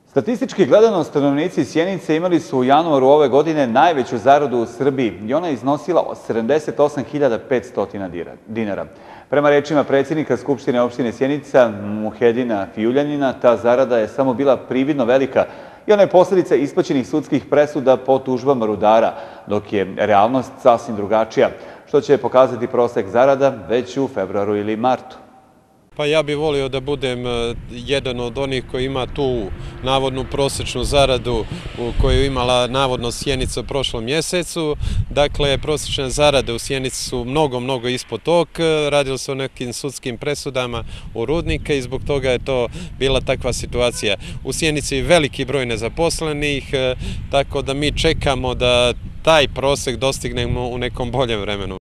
Statistički gledano, stanovnici Sjenice imali su u januaru ove godine najveću zaradu u Srbiji i ona je iznosila 78.500 dinara. Prema rečima predsjednika Skupštine opštine Sjenica, Muhedina Fijuljanina, ta zarada je samo bila prividno velika i ona je posljedica isplaćenih sudskih presuda po tužbama rudara, dok je realnost sasvim drugačija, što će pokazati prosek zarada već u februaru ili martu. Pa ja bih volio da budem jedan od onih koji ima tu navodnu prosječnu zaradu koju je imala navodno Sjenica u prošlom mjesecu. Dakle, prosječne zarade u Sjenici su mnogo ispod tog. Radilo se o nekim sudskim presudama u rudnike i zbog toga je to bila takva situacija. U Sjenici je veliki broj nezaposlenih, tako da mi čekamo da taj prosjek dostignemo u nekom boljem vremenu.